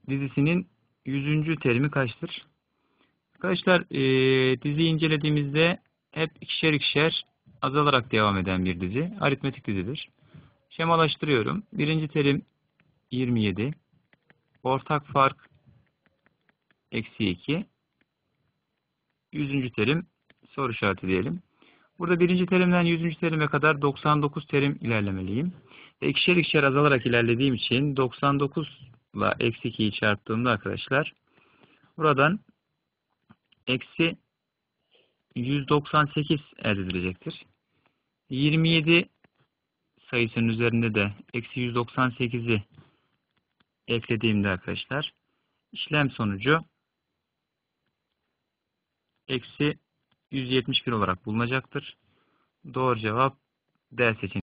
dizisinin 100. terimi kaçtır? Arkadaşlar diziyi incelediğimizde hep ikişer ikişer azalarak devam eden bir dizi. Aritmetik dizidir. Şemalaştırıyorum. Birinci terim 27. Ortak fark eksi 2. 100. terim soru işareti diyelim. Burada birinci terimden 100. terime kadar 99 terim ilerlemeliyim. Ve ikişer ikişer azalarak ilerlediğim için 99 ile eksi 2'yi çarptığımda arkadaşlar buradan eksi 198 elde edilecektir. 27 sayısının üzerinde de eksi 198'i eklediğimde arkadaşlar işlem sonucu eksi 171 olarak bulunacaktır. Doğru cevap D seçeneği.